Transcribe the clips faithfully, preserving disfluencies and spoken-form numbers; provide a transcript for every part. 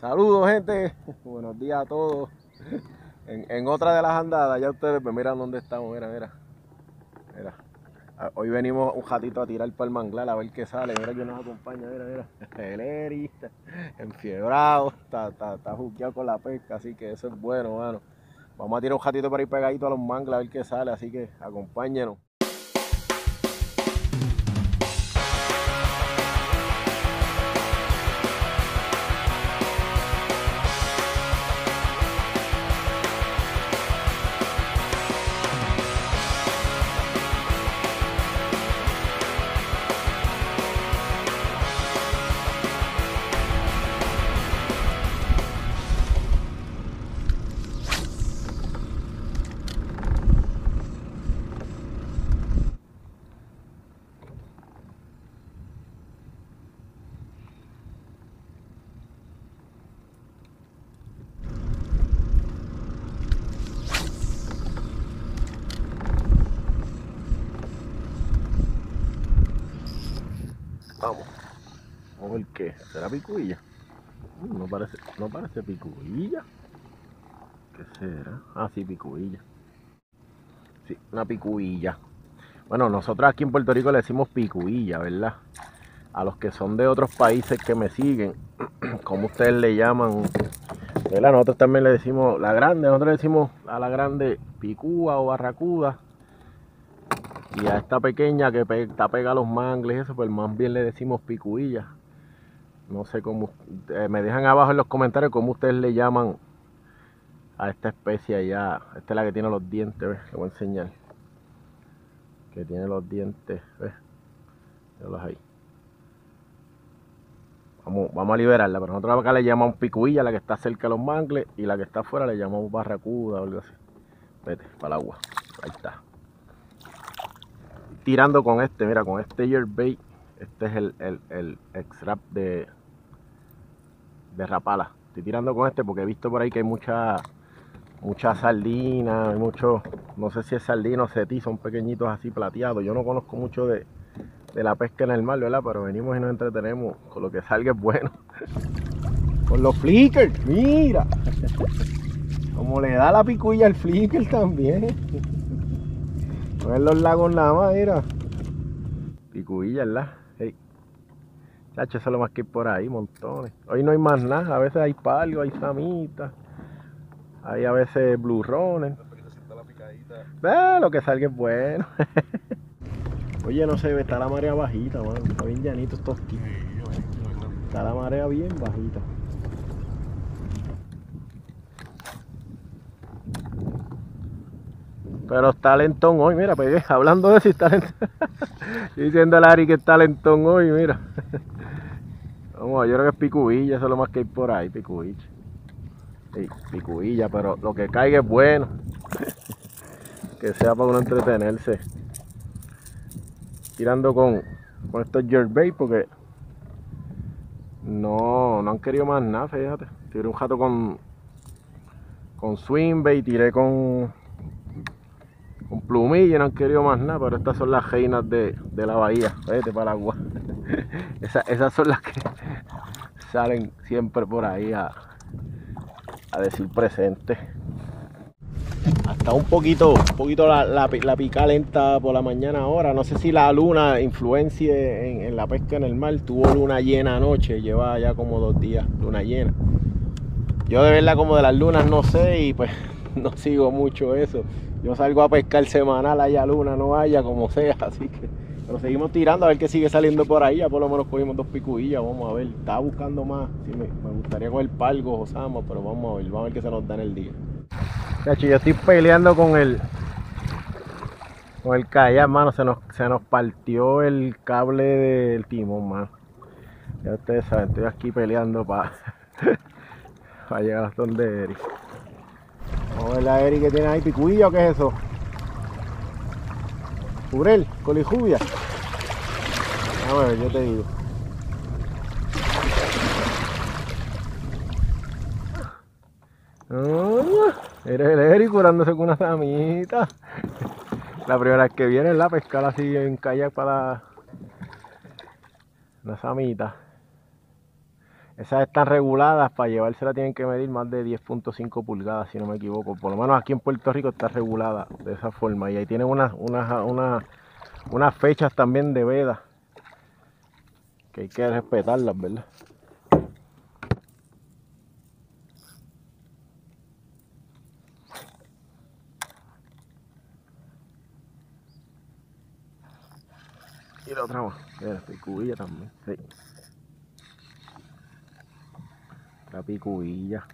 Saludos, gente. Buenos días a todos. En, en otra de las andadas, ya ustedes me miran dónde estamos. Mira, mira. Mira. Hoy venimos un ratito a tirar para el manglar a ver qué sale. Mira quién nos acompaña. Mira, mira. El Eri está enfiebrado. Está, está, está juqueado con la pesca. Así que eso es bueno, mano. Vamos a tirar un ratito para ir pegadito a los mangles a ver qué sale. Así que acompáñenos. Vamos. Vamos a ver qué. ¿Será picuilla? No parece, no parece picuilla. ¿Qué será? Ah, sí, picuilla. Sí, una picuilla. Bueno, nosotros aquí en Puerto Rico le decimos picuilla, ¿verdad? A los que son de otros países que me siguen, como ustedes le llaman, ¿verdad? Nosotros también le decimos la grande, nosotros le decimos a la grande picúa o barracuda. Y a esta pequeña que pe está pegada a los mangles y eso, pues más bien le decimos picuilla. No sé cómo, eh, me dejan abajo en los comentarios cómo ustedes le llaman a esta especie allá. Esta es la que tiene los dientes, ¿ves? Le voy a enseñar. Que tiene los dientes, ¿ves? Míralos ahí. Vamos, vamos a liberarla, pero nosotros acá le llamamos picuilla, la que está cerca de los mangles, y la que está afuera le llamamos barracuda o algo así. Vete, para el agua. Ahí está. Tirando con este, mira, con este jerkbait. Este es el, el, el X-Rap de, de Rapala. Estoy tirando con este porque he visto por ahí que hay mucha, mucha sardina, hay mucho, no sé si es sardina o setí, son pequeñitos así plateados. Yo no conozco mucho de, de la pesca en el mar, ¿verdad? Pero venimos y nos entretenemos con lo que salga es bueno. Con los flickers, mira. Como le da la picuilla al flicker también. No es los lagos nada más, mira. Picuilla, ¿verdad? Hey. Chacho, eso es lo más que hay por ahí, montones. Hoy no hay más nada, a veces hay palio, hay samitas. Hay a veces blue runner. Eh, lo que salga es bueno. Oye, no se ve, está la marea bajita, mano. Está bien llanito estos aquí. Está la marea bien bajita. Pero está lentón hoy, mira, pegué. Hablando de si está lentón. Estoy diciendo a Larry que está lentón hoy, mira. Vamos, yo creo que es picuilla, eso es lo más que hay por ahí, picuilla. Sí, picuilla, pero lo que caiga es bueno. Que sea para uno entretenerse. Tirando con, con estos jerkbait porque no, no han querido más nada, fíjate. Tiré un jato con, con swimbait, tiré con, con plumilla y no han querido más nada, pero estas son las reinas de, de la bahía. Vete para el agua. Esa, esas son las que salen siempre por ahí a, a decir presente. Hasta un poquito, un poquito la, la, la pica lenta por la mañana ahora. No sé si la luna influencie en, en la pesca en el mar. Tuvo luna llena anoche, lleva ya como dos días luna llena. Yo de verla como de las lunas no sé y pues no sigo mucho eso. Yo salgo a pescar semanal, haya luna, no haya, como sea, así que... Pero seguimos tirando a ver qué sigue saliendo por ahí. Ya por lo menos cogimos dos picuillas, vamos a ver. Estaba buscando más, sí, me, me gustaría coger palgos o zambos, pero vamos a ver, vamos a ver qué se nos da en el día. Cacho, yo estoy peleando con el con el kayak, mano, se nos, se nos partió el cable del timón, mano. Ya ustedes saben, estoy aquí peleando para pa llegar hasta donde Eri. Vamos a ver la Eri que tiene ahí, picuilla o qué es eso. Jurel, colijubia. A ver, yo te digo. Ah, eres el Eri curándose con una samita. La primera vez que viene es la pescar así en kayak para la, la samita. Esas están reguladas, para llevársela tienen que medir más de diez punto cinco pulgadas, si no me equivoco. Por lo menos aquí en Puerto Rico está regulada de esa forma. Y ahí tienen unas, unas, unas, unas fechas también de veda, que hay que respetarlas, ¿verdad? Y la otra más, mira, picubilla también, sí. La picubilla.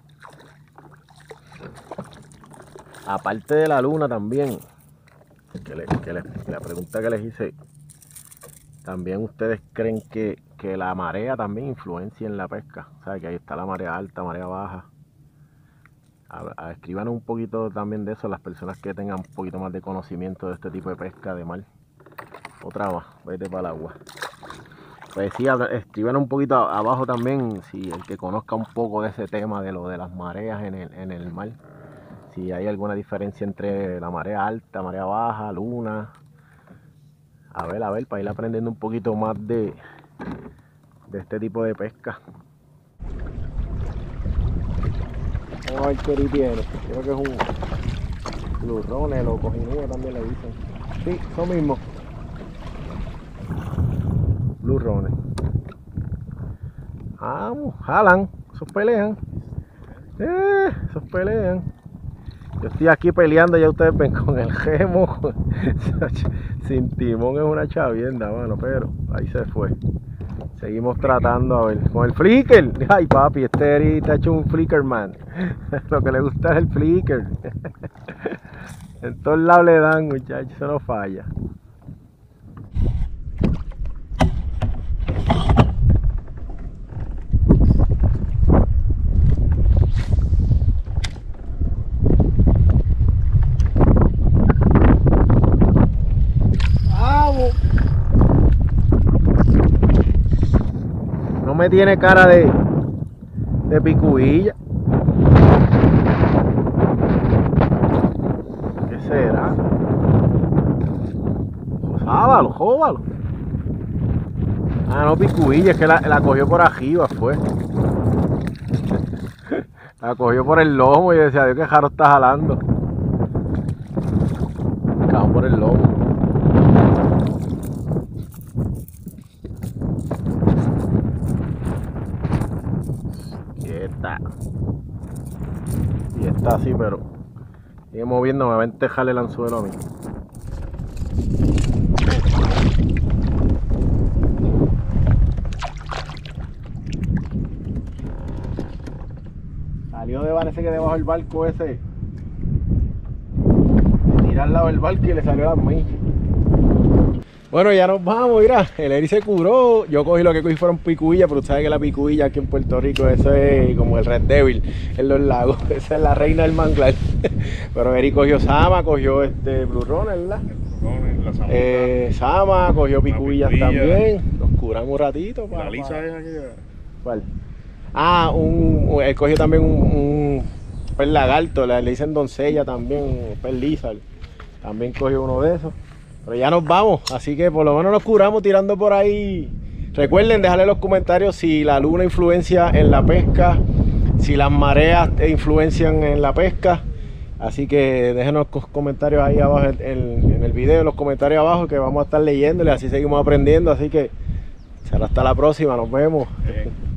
Aparte de la luna también, que, le, que le, la pregunta que les hice, también ustedes creen que, que la marea también influencia en la pesca. O sea, que ahí está la marea alta, marea baja. A, a, escriban un poquito también de eso las personas que tengan un poquito más de conocimiento de este tipo de pesca de mar. Otra más, vete para el agua. Pues sí, escriban un poquito abajo también, si el que conozca un poco de ese tema de lo de las mareas en el, en el mar. Si hay alguna diferencia entre la marea alta, marea baja, luna. A ver, a ver, para ir aprendiendo un poquito más de, de este tipo de pesca. Vamos a ver qué tiene. Creo que es un blue runner o cojinúa también le dicen. Sí, eso mismo. Blue runner. Vamos, jalan, esos pelean. Eh, esos pelean. Yo estoy aquí peleando, ya ustedes ven, con el remo. Sin timón es una chavienda, mano, pero ahí se fue. Seguimos tratando a ver. Con el flicker. Ay, papi, este ahorita ha hecho un flicker man. Lo que le gusta es el flicker. En todos lados le dan, muchachos, eso no falla. No me tiene cara de, de picubilla. ¿Qué será? Jóbalo, jóbalo. Ah, no, picubilla, es que la, la cogió por arriba, fue. La cogió por el lomo y decía, Dios, qué jaro está jalando. Cagó por el lomo. Está. Y está así, pero sigue moviéndome, va a entejarle el anzuelo a mí. Salió de parece que debajo del barco ese. Tira al lado del barco y le salió a las millas. Bueno, ya nos vamos, mira, el Eri se curó, yo cogí lo que cogí fueron picuillas, pero tú sabes que la picuilla aquí en Puerto Rico, eso es como el Red Devil en los lagos, esa es la reina del manglar. Pero Eri cogió Sama, cogió este Blue Runner, ¿verdad? El la eh, Sama, cogió picuillas también, nos curamos un ratito. Para, ¿la lisa es aquí? ¿Cuál? Ah, un, él cogió también un, un pez lagarto, le, le dicen doncella también, pez lizard, también cogió uno de esos. Pero ya nos vamos, así que por lo menos nos curamos tirando por ahí. Recuerden dejarle en los comentarios si la luna influencia en la pesca, si las mareas influencian en la pesca. Así que déjenos los comentarios ahí abajo en, en, en el video, en los comentarios abajo, que vamos a estar leyéndole, así seguimos aprendiendo. Así que será hasta la próxima, nos vemos. Bien.